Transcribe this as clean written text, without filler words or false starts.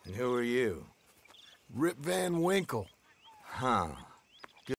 And who are you? Rip Van Winkle. Huh.